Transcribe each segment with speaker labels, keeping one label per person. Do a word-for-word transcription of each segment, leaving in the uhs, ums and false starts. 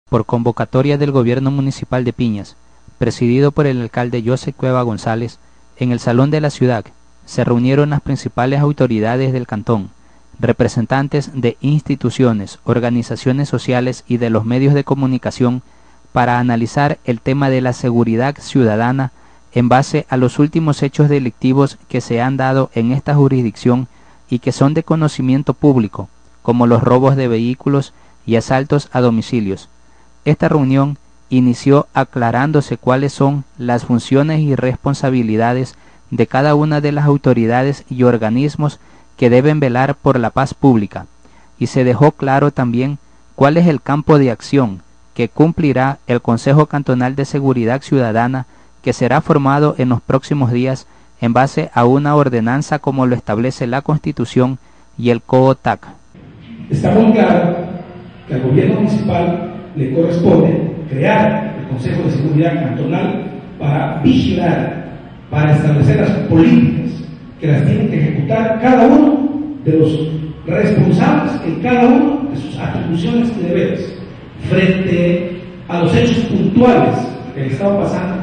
Speaker 1: por convocatoria del Gobierno Municipal de Piñas, presidido por el alcalde José Cueva González, en el Salón de la Ciudad se reunieron las principales autoridades del cantón, representantes de instituciones, organizaciones sociales y de los medios de comunicación para analizar el tema de la seguridad ciudadana en base a los últimos hechos delictivos que se han dado en esta jurisdicción y que son de conocimiento público, como los robos de vehículos y asaltos a domicilios. Esta reunión inició aclarándose cuáles son las funciones y responsabilidades de cada una de las autoridades y organismos que deben velar por la paz pública, y se dejó claro también cuál es el campo de acción que cumplirá el Consejo Cantonal de Seguridad Ciudadana, que será formado en los próximos días en base a una ordenanza como lo establece la Constitución y el COOTAC.
Speaker 2: Está muy claro que al gobierno municipal le corresponde crear el Consejo de Seguridad Cantonal para vigilar, para establecer las políticas que las tienen que ejecutar cada uno de los responsables en cada uno de sus atribuciones y deberes frente a los hechos puntuales que estaban pasando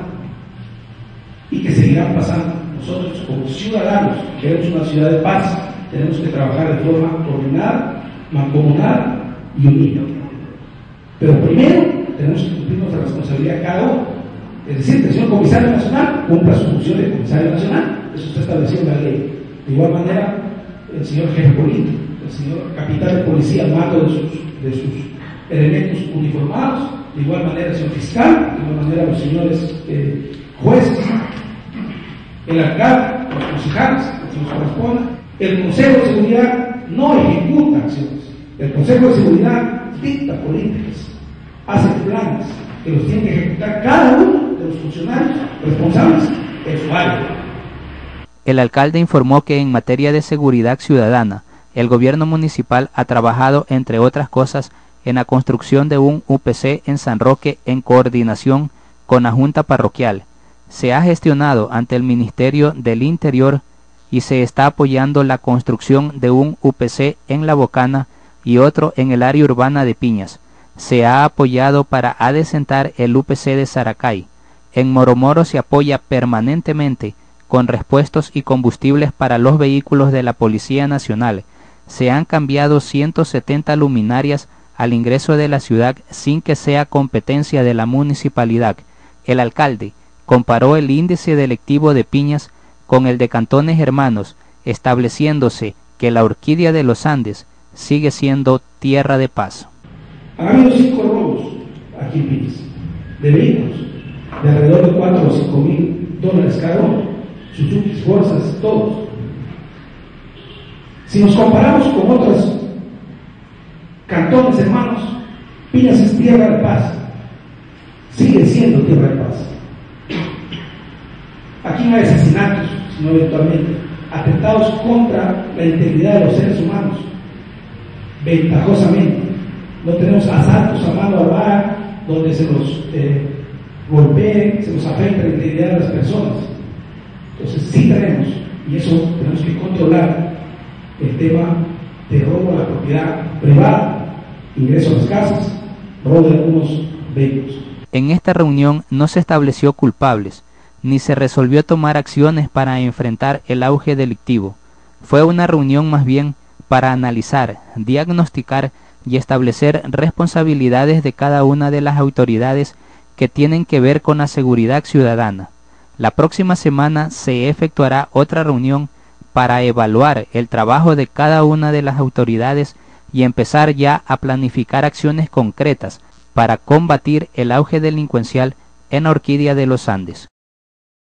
Speaker 2: y que seguirán pasando. Nosotros como ciudadanos que queremos una ciudad de paz tenemos que trabajar de forma coordinada, mancomunada y unida. Pero primero tenemos que cumplir nuestra responsabilidad cada uno. Es decir, que el señor comisario nacional cumpla su función de comisario nacional. Eso está establecido en la ley. De igual manera, el señor jefe político, el señor capitán de policía al mando de sus, de sus elementos uniformados, de igual manera el señor fiscal, de igual manera los señores eh, jueces, el alcalde, los concejales, que nos corresponda. El Consejo de Seguridad no ejecuta acciones. El Consejo de Seguridad dicta políticas, hace planes que los tiene que ejecutar cada uno de los funcionarios responsables en su área.
Speaker 1: El alcalde informó que en materia de seguridad ciudadana, el gobierno municipal ha trabajado, entre otras cosas, en la construcción de un U P C en San Roque en coordinación con la Junta Parroquial. Se ha gestionado ante el Ministerio del Interior y se está apoyando la construcción de un U P C en La Bocana y otro en el área urbana de Piñas. Se ha apoyado para adecentar el U P C de Saracay. En Moromoro se apoya permanentemente con repuestos y combustibles para los vehículos de la Policía Nacional. Se han cambiado ciento setenta luminarias al ingreso de la ciudad sin que sea competencia de la municipalidad. El alcalde comparó el índice delictivo de Piñas con el de cantones hermanos, estableciéndose que la Orquídea de los Andes sigue siendo tierra de paz.
Speaker 2: Ha habido cinco robos aquí en Piñas, de vehículos, de alrededor de cuatro o cinco mil dólares cada uno, Suzuki, Forzas, todos. Si nos comparamos con otros cantones hermanos, Piñas es tierra de paz, sigue siendo tierra de paz. Aquí no hay asesinatos, sino eventualmente atentados contra la integridad de los seres humanos, ventajosamente. No tenemos asaltos a mano armada donde se nos eh, golpee, se nos afecta la integridad de las personas. Entonces sí tenemos, y eso tenemos que controlar el tema de robo a la propiedad privada, ingreso a las casas, robo de algunos vehículos.
Speaker 1: En esta reunión no se estableció culpables, ni se resolvió tomar acciones para enfrentar el auge delictivo. Fue una reunión más bien para analizar, diagnosticar y establecer responsabilidades de cada una de las autoridades que tienen que ver con la seguridad ciudadana. La próxima semana se efectuará otra reunión para evaluar el trabajo de cada una de las autoridades y empezar ya a planificar acciones concretas para combatir el auge delincuencial en la Orquídea de los Andes.